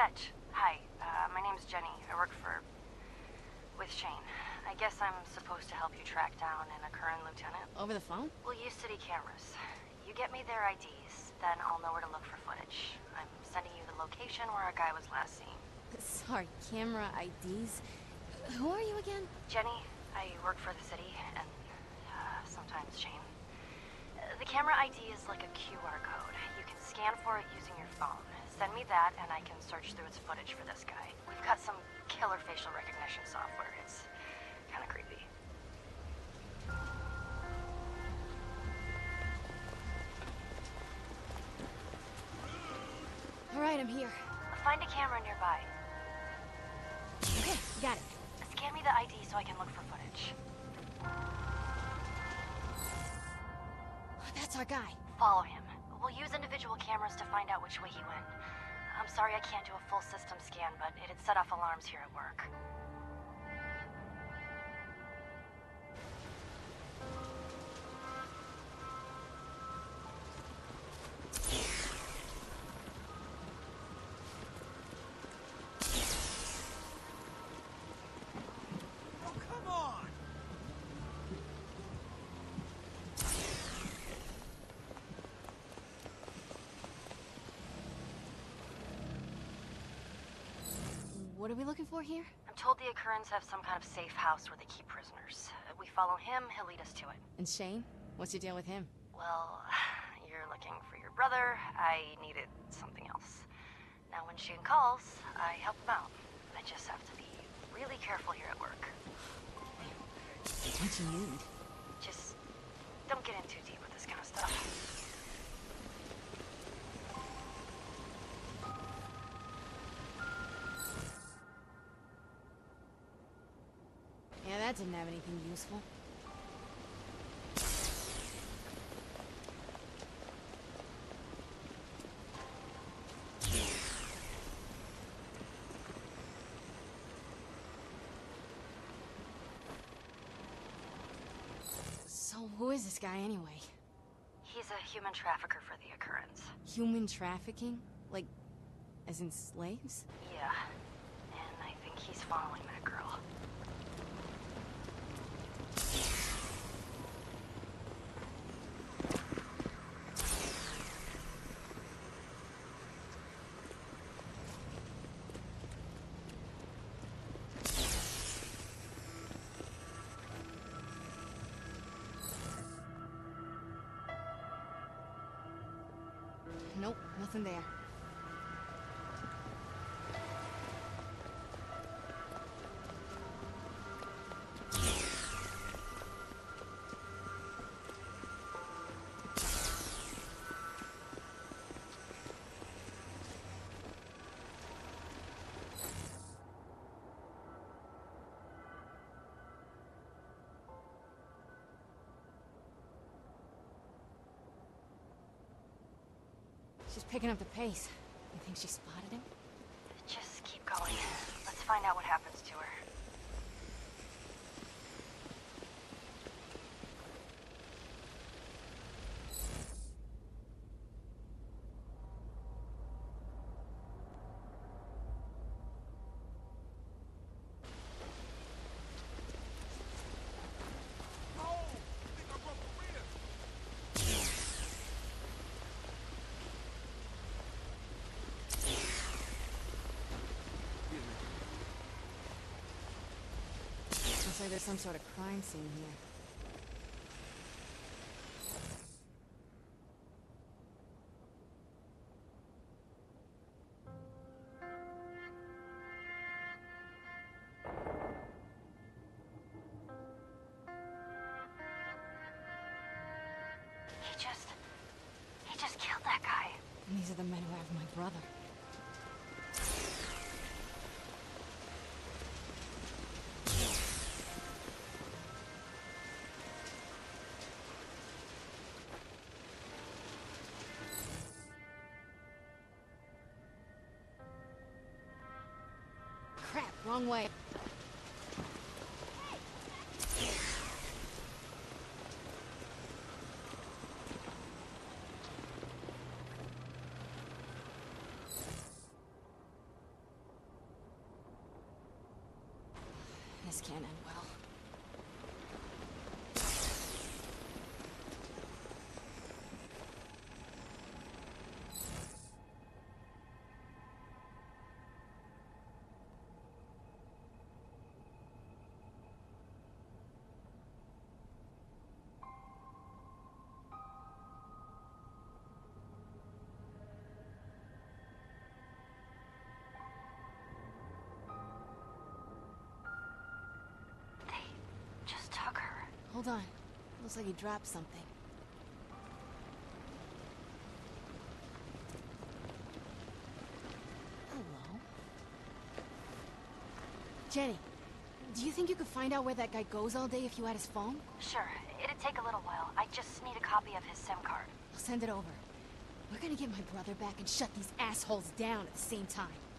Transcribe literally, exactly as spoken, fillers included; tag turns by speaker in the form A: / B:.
A: Fetch, hi. Uh, my name's Jenny. I work for... with Shane. I guess I'm supposed to help you track down an Curran lieutenant.
B: Over the phone?
A: We'll use city cameras. You get me their I Ds, then I'll know where to look for footage. I'm sending you the location where our guy was last seen.
B: Sorry, camera I Ds? Who are you again?
A: Jenny, I work for the city, and uh, sometimes Shane. Uh, the camera I D is like a Q R code. You can scan for it using your phone. Send me that, and I can search through its footage for this guy. We've got some killer facial recognition software. It's kind of creepy.
B: All right, I'm here.
A: Find a camera nearby.
B: Okay, got it.
A: Scan me the I D so I can look for footage.
B: That's our guy.
A: Follow him. We'll use individual cameras to find out which way he went. I'm sorry I can't do a full system scan, but it'd set off alarms here at work.
B: What are we looking for here?
A: I'm told the Currans have some kind of safe house where they keep prisoners. If we follow him, he'll lead us to it.
B: And Shane? What's your deal with him?
A: Well, you're looking for your brother. I needed something else. Now when Shane calls, I help him out. I just have to be really careful here at work.
B: What you need?
A: Just don't get in too deep with this kind of stuff.
B: Yeah, that didn't have anything useful. So who is this guy anyway?
A: He's a human trafficker for the Currans.
B: Human trafficking? Like, as in slaves?
A: Yeah, and I think he's following that girl.
B: Nope, nothing there. She's picking up the pace. You think she spotted him?
A: Just keep going. Let's find out what happens to her.
B: Looks like there's some sort of crime scene here.
A: He just... he just killed that guy.
B: And these are the men who have my brother. Crap, wrong way. This can't end well. Hold on. Looks like he dropped something. Hello? Jenny, do you think you could find out where that guy goes all day if you had his phone?
A: Sure. It'd take a little while. I just need a copy of his SIM card.
B: I'll send it over. We're gonna get my brother back and shut these assholes down at the same time.